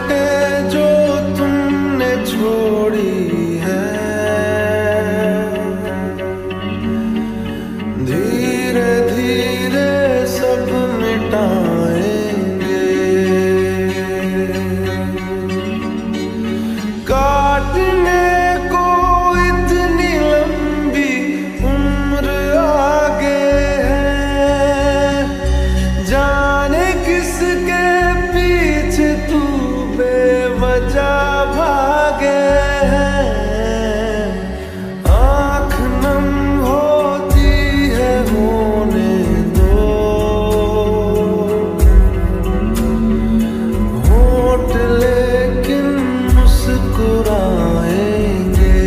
बातें जो तुमने छोड़ी है, धीरे धीरे सब मिटाएंगे। काटने को इतनी लंबी उम्र आगे है, जाने किसके पीछे तू बेवजह भागे है। आँख नम होती है होने दो, होठ लेकिन मुस्कुराएंगे।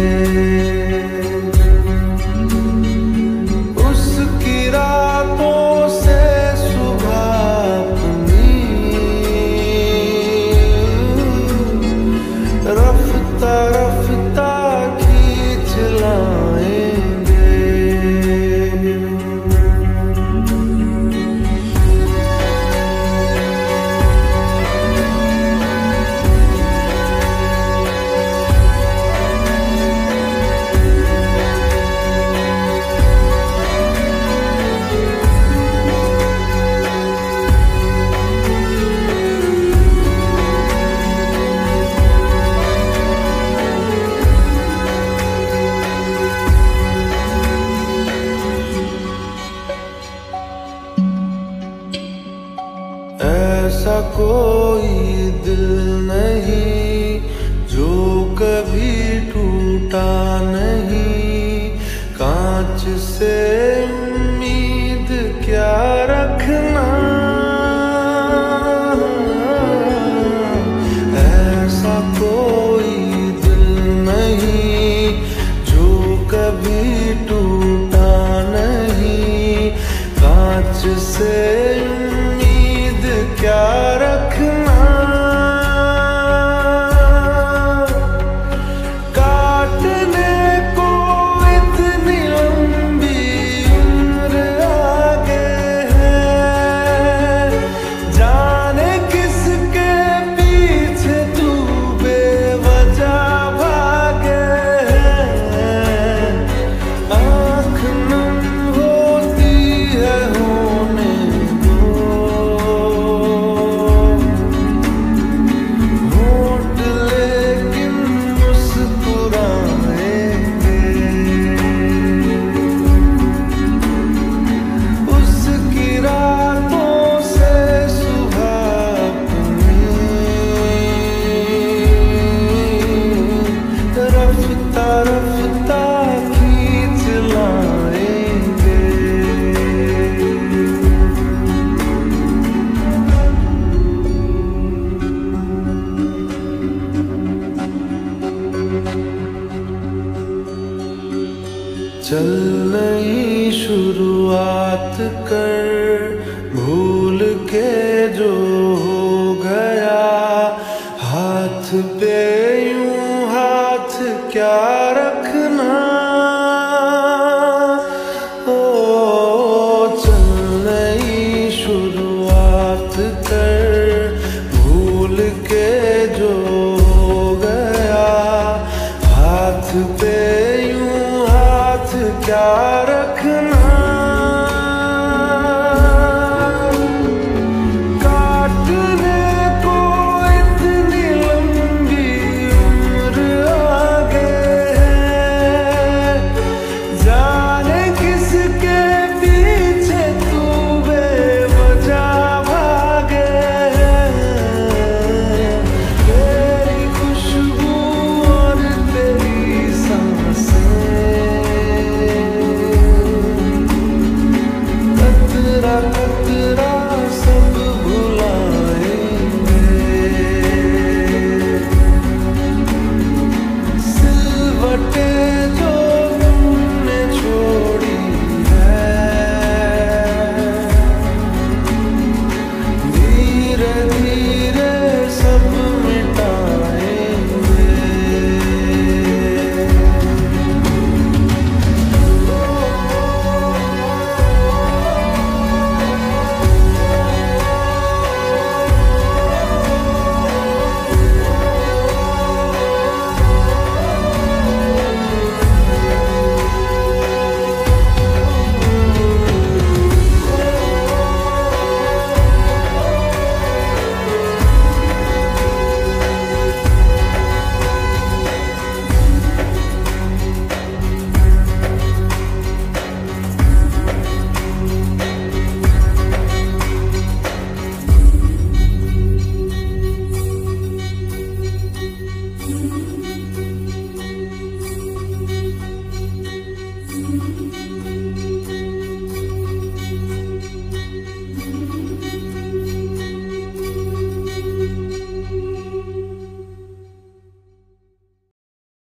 उसकी रातों से सुबह अपनी रफ्ता रफ्ता खींच लाएंगे। ऐसा कोई दिल नहीं जो कभी टूटा नहीं, कांच से उम्मीद क्या रखना। ऐसा कोई दिल नहीं जो कभी टूटा नहीं, कांच से क्या रखना। काटने को इतनी लंबी उम्र आगे है, जाने किसके पीछे तू बेवजह भागे है। आँख नम होती है होने दो, चल नई शुरुआत कर, भूल के जो हो गया हाथ पे